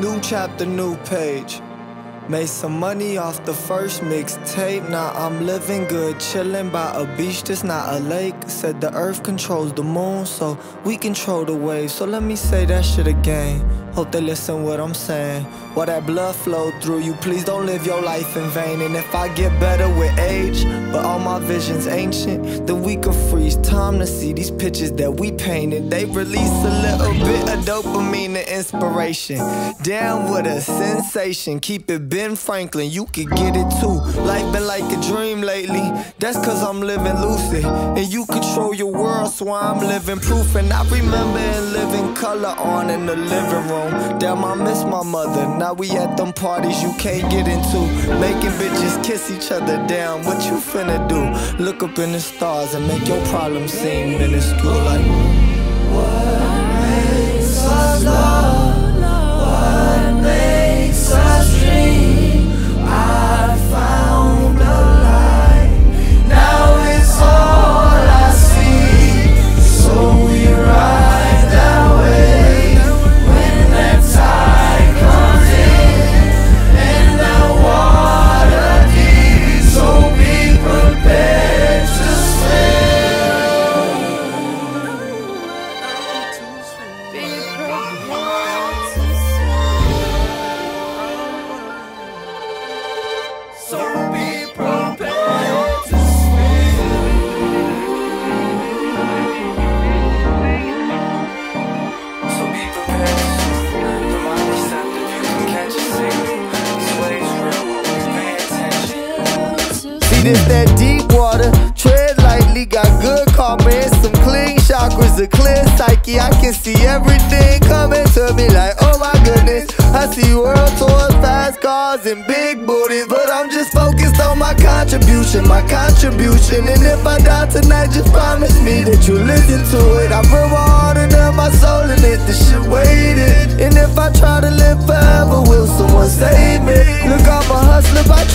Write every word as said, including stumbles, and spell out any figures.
New chapter, new page. Made some money off the first mixtape. Now I'm living good, chilling by a beach that's not a lake. Said the earth controls the moon, so we control the waves. So let me say that shit again. Hope they listen what I'm saying. While that blood flow through you, please don't live your life in vain. And if I get better with age, but all my visions ancient, then we can freeze time to see these pictures that we painted. They release a little bit of dopamine and inspiration. Down with a sensation, keep it Ben Franklin, you could get it too. Life been like a dream lately, that's cause I'm living lucid. And you control your world, so I'm living proof. And I remember in living color on in the living room. Damn, I miss my mother, now we at them parties you can't get into. Making bitches kiss each other down, what you finna do? Look up in the stars and make your problems seem minuscule. Like, what makes us love? What makes us dream? I found the light, now it's all I see. So we ride that way when that tide comes in and that water deep. So be prepared to swim. Be prepared to swim. So be prepared to so be prepared to swim. The mind receptive, you can catch a signal. These waves real when we pay attention. See this that deep water, tread lightly, got good karma and some clean chakras, a clear psyche. I can see everything coming to me like, oh my goodness. I see world tours, fast cars and big booties, but I'm just focused on my contribution, my contribution. And if I die tonight, just promise me that you listen to it. I put my heart and my soul in it, this shit waited. And if I try to live forever, will someone save me? Look, I'm a hustler by